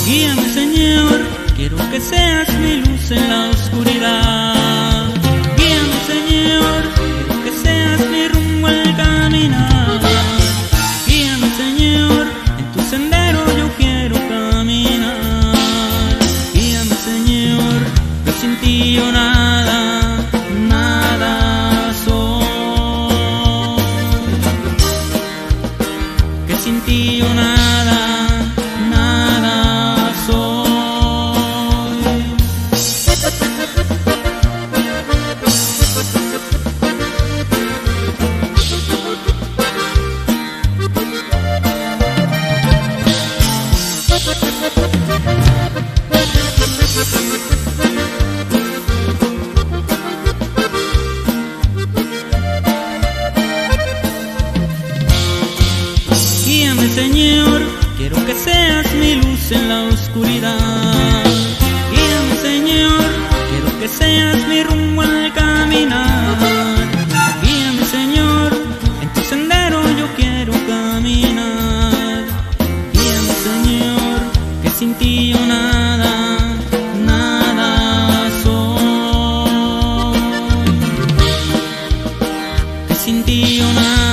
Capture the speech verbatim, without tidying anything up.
Guíame, Señor, quiero que seas mi luz en la oscuridad. Guíame, Señor, quiero que seas mi rumbo al caminar. Guíame, Señor, en tu sendero yo quiero caminar. Guíame, Señor, que sin ti yo nada, nada soy. Que sin ti yo nada, nada soy. Guíame, Señor, quiero que seas mi luz en la oscuridad. Guíame, Señor, quiero que seas mi rumbo al caminar. Guíame, Señor, en tu sendero yo quiero caminar. Guíame, Señor, que sin ti yo nada, nada soy. Que sin ti yo nada.